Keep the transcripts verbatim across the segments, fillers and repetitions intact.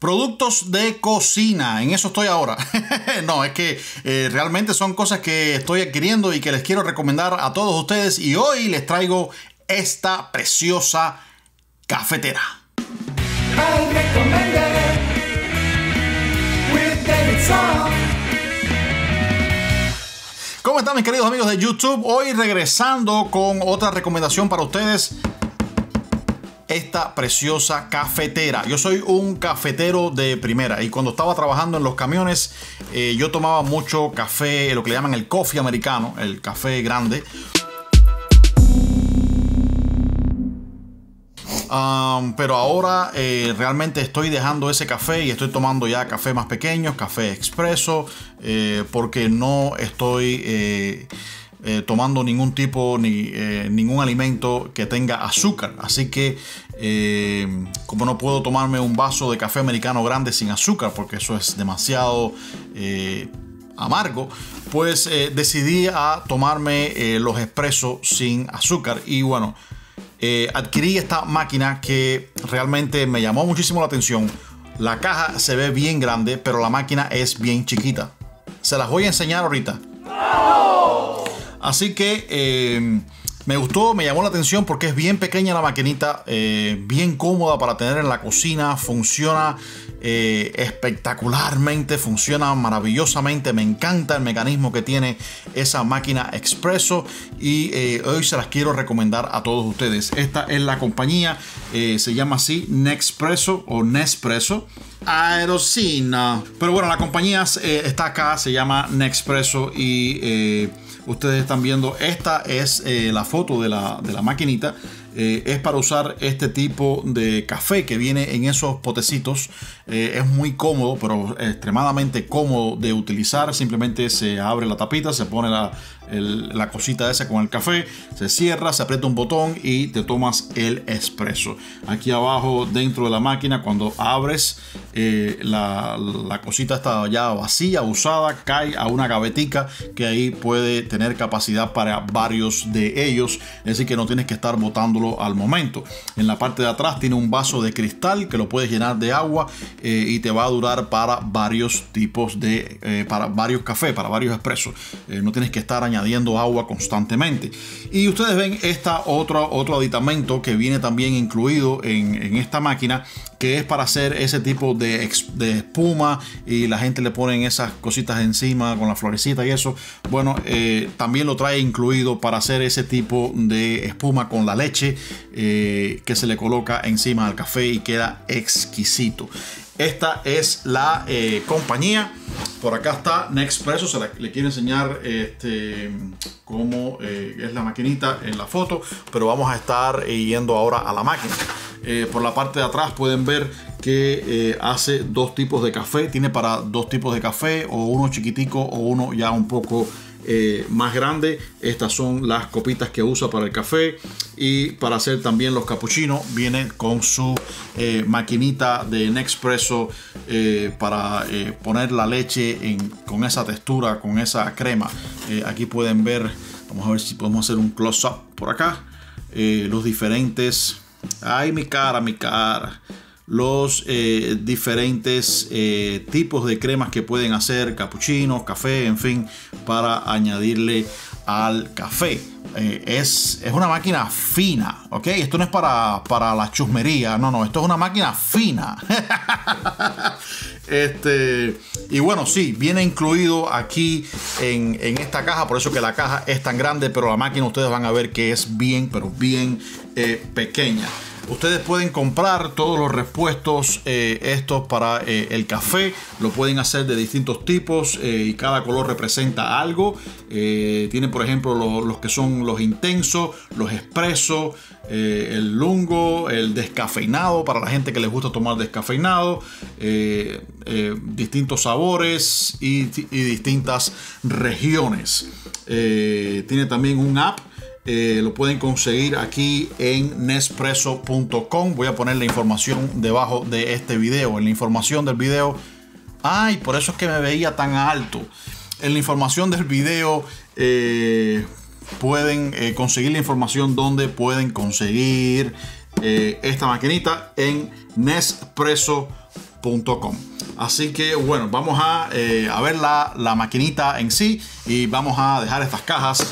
Productos de cocina, en eso estoy ahora. No, es que eh, realmente son cosas que estoy adquiriendo y que les quiero recomendar a todos ustedes. Y hoy les traigo esta preciosa cafetera. I recommend it with David Song. ¿Cómo están mis queridos amigos de YouTube? Hoy regresando con otra recomendación para ustedes. Esta preciosa cafetera. Yo soy un cafetero de primera y cuando estaba trabajando en los camiones eh, yo tomaba mucho café, lo que le llaman el coffee americano, el café grande. Um, pero ahora eh, realmente estoy dejando ese café y estoy tomando ya café más pequeños, café expreso, eh, porque no estoy eh, eh, tomando ningún tipo ni eh, ningún alimento que tenga azúcar. Así que eh, como no puedo tomarme un vaso de café americano grande sin azúcar, porque eso es demasiado eh, amargo, pues eh, decidí a tomarme eh, los expresos sin azúcar. Y bueno, Eh, adquirí esta máquina que realmente me llamó muchísimo la atención. La caja se ve bien grande, pero la máquina es bien chiquita. Se las voy a enseñar ahorita. ¡No! Así que eh, me gustó, me llamó la atención porque es bien pequeña la maquinita, eh, bien cómoda para tener en la cocina. Funciona eh, espectacularmente, funciona maravillosamente. Me encanta el mecanismo que tiene esa máquina expreso y eh, hoy se las quiero recomendar a todos ustedes. Esta es la compañía, eh, se llama así Nespresso o Nespresso. Aerosina. Pero bueno, la compañía eh, está acá, se llama Nespresso y eh, ustedes están viendo, esta es eh, la foto de la, de la maquinita. Eh, es para usar este tipo de café que viene en esos potecitos. Eh, es muy cómodo, pero extremadamente cómodo de utilizar. Simplemente se abre la tapita, se pone la, el, la cosita esa con el café, se cierra, se aprieta un botón y te tomas el espresso. Aquí abajo dentro de la máquina, cuando abres eh, la, la cosita está ya vacía, usada, cae a una gavetica que ahí puede tener capacidad para varios de ellos. Es decir, que no tienes que estar botándolo al momento. En la parte de atrás tiene un vaso de cristal que lo puedes llenar de agua eh, y te va a durar para varios tipos de eh, para varios cafés, para varios expresos. Eh, no tienes que estar añadiendo agua constantemente. Y ustedes ven esta otra, otro aditamento que viene también incluido en, en esta máquina, que es para hacer ese tipo de, de espuma y la gente le ponen esas cositas encima con la florecita y eso. Bueno, eh, también lo trae incluido para hacer ese tipo de espuma con la leche eh, que se le coloca encima al café y queda exquisito. Esta es la eh, compañía. Por acá está Nespresso. Se la, le quiero enseñar este, cómo eh, es la maquinita en la foto, pero vamos a estar eh, yendo ahora a la máquina. Eh, por la parte de atrás pueden ver que eh, hace dos tipos de café. Tiene para dos tipos de café, o uno chiquitico o uno ya un poco eh, más grande. Estas son las copitas que usa para el café, y para hacer también los capuchinos viene con su eh, maquinita de Nespresso eh, para eh, poner la leche en, con esa textura, con esa crema. Eh, aquí pueden ver, vamos a ver si podemos hacer un close-up por acá, eh, los diferentes, ay mi cara, mi cara los eh, diferentes eh, tipos de cremas que pueden hacer, capuchinos, café, en fin, para añadirle al café. Eh, es, es una máquina fina, ¿ok? Esto no es para, para la chusmería, no, no, esto es una máquina fina. Este, y bueno, sí, viene incluido aquí en, en esta caja, por eso que la caja es tan grande, pero la máquina ustedes van a ver que es bien, pero bien eh, pequeña. Ustedes pueden comprar todos los repuestos eh, estos para eh, el café. Lo pueden hacer de distintos tipos eh, y cada color representa algo. Eh, tiene por ejemplo lo, los que son los intensos, los expresos, eh, el lungo, el descafeinado para la gente que les gusta tomar descafeinado, eh, eh, distintos sabores y, y distintas regiones. Eh, tiene también un app. Eh, lo pueden conseguir aquí en Nespresso punto com. Voy a poner la información debajo de este video. En la información del video, ay, por eso es que me veía tan alto. En la información del video eh, pueden eh, conseguir la información donde pueden conseguir eh, esta maquinita en Nespresso punto com. Así que bueno, vamos a, eh, a ver la, la maquinita en sí y vamos a dejar estas cajas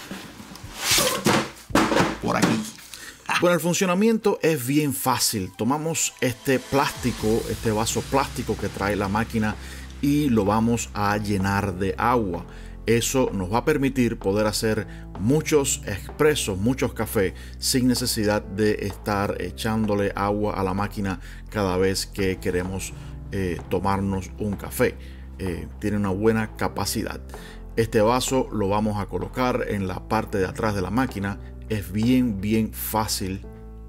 por aquí. Bueno, el funcionamiento es bien fácil. Tomamos este plástico, este vaso plástico que trae la máquina y lo vamos a llenar de agua. Eso nos va a permitir poder hacer muchos expresos, muchos cafés sin necesidad de estar echándole agua a la máquina cada vez que queremos eh, tomarnos un café. Eh, tiene una buena capacidad. Este vaso lo vamos a colocar en la parte de atrás de la máquina. Es bien, bien fácil.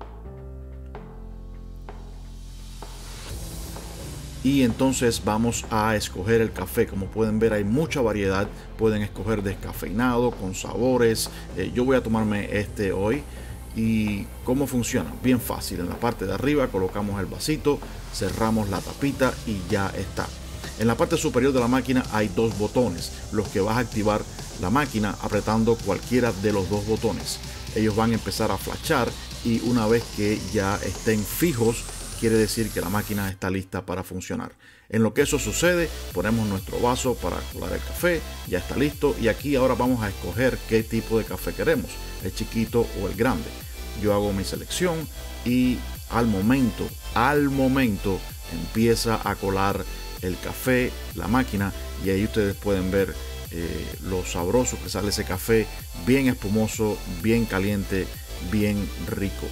Y entonces vamos a escoger el café. Como pueden ver, hay mucha variedad. Pueden escoger descafeinado, con sabores. Eh, yo voy a tomarme este hoy. ¿Y cómo funciona? Bien fácil. En la parte de arriba colocamos el vasito, cerramos la tapita y ya está. En la parte superior de la máquina hay dos botones, los que vas a activar la máquina apretando cualquiera de los dos botones. Ellos van a empezar a flashar y una vez que ya estén fijos, quiere decir que la máquina está lista para funcionar. En lo que eso sucede, ponemos nuestro vaso para colar el café, ya está listo y aquí ahora vamos a escoger qué tipo de café queremos, el chiquito o el grande. Yo hago mi selección y al momento, al momento empieza a colar el café, la máquina, y ahí ustedes pueden ver eh, lo sabroso que sale ese café, bien espumoso, bien caliente, bien rico.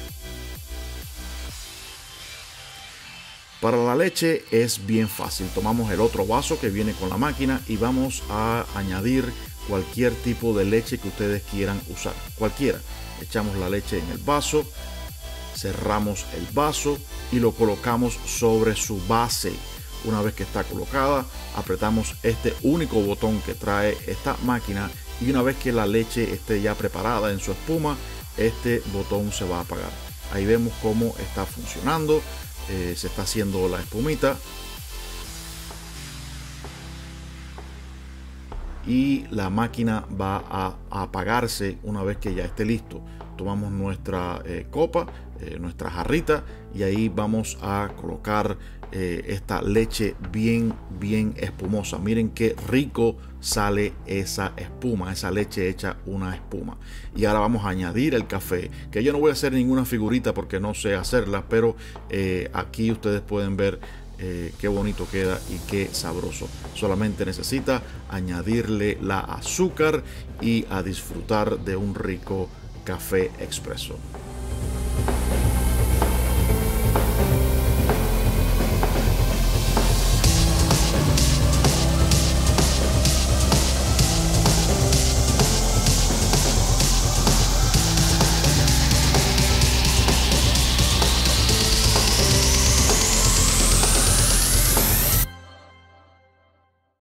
Para la leche es bien fácil. Tomamos el otro vaso que viene con la máquina y vamos a añadir cualquier tipo de leche que ustedes quieran usar. Cualquiera. Echamos la leche en el vaso, cerramos el vaso y lo colocamos sobre su base. Una vez que está colocada, apretamos este único botón que trae esta máquina y una vez que la leche esté ya preparada en su espuma, este botón se va a apagar. Ahí vemos cómo está funcionando. Eh, se está haciendo la espumita y la máquina va a, a apagarse una vez que ya esté listo. Tomamos nuestra eh, copa, eh, nuestra jarrita y ahí vamos a colocar eh, esta leche bien bien espumosa. Miren qué rico sale esa espuma, esa leche hecha una espuma. Y ahora vamos a añadir el café, que yo no voy a hacer ninguna figurita porque no sé hacerla, pero eh, aquí ustedes pueden ver eh, qué bonito queda y qué sabroso. Solamente necesita añadirle la azúcar y a disfrutar de un rico café expreso.